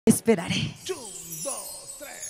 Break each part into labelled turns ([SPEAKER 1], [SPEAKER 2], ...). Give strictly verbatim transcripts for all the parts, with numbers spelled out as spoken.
[SPEAKER 1] Esperaré.
[SPEAKER 2] Un, dos, tres.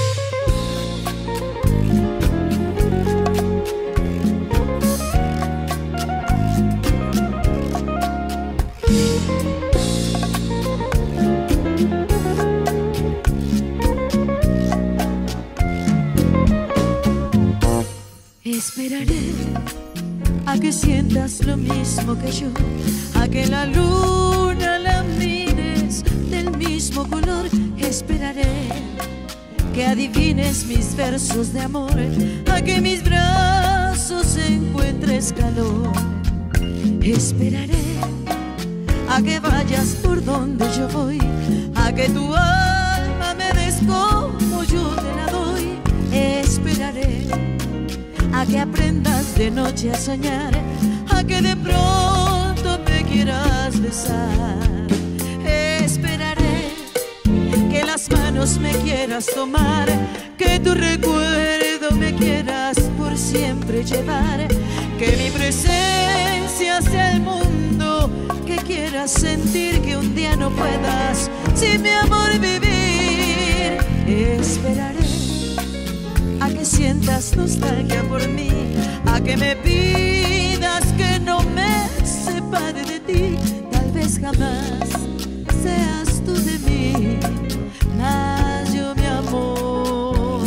[SPEAKER 1] Esperaré a que sientas lo mismo que yo, a que la luna la mires del mismo color. Esperaré que adivines mis versos de amor, a que mis brazos encuentres calor. Esperaré a que vayas por donde yo voy, a que tu alma me des como yo te la doy. Esperaré a que aprendas de noche a soñar, a que de pronto me quieras besar. Esperaré que las manos me quieras tomar, que tu recuerdo me quieras por siempre llevar, que mi presencia sea el mundo, que quieras sentir que un día no puedas sin mi amor vivir. Esperaré a que sientas nostalgia por mí, a que me pidas que no me separe de ti. Tal vez jamás seas tú de mí, mas yo, mi amor,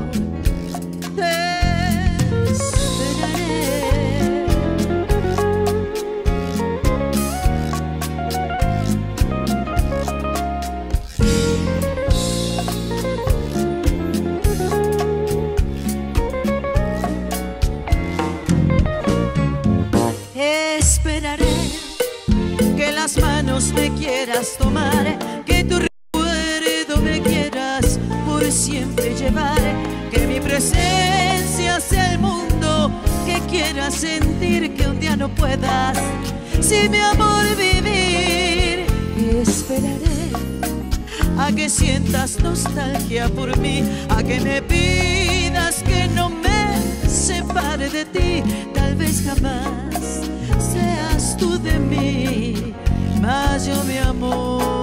[SPEAKER 1] te esperaré. Esperaré que las manos me quieras tomar, que tu recuerdo me quieras por siempre llevar, que mi presencia sea el mundo, que quieras sentir que un día no puedas sin mi amor vivir. Esperaré a que sientas nostalgia por mí, a que me pidas que no me separe de ti. Tal vez jamás seas tú de mí, mas yo, mi amor,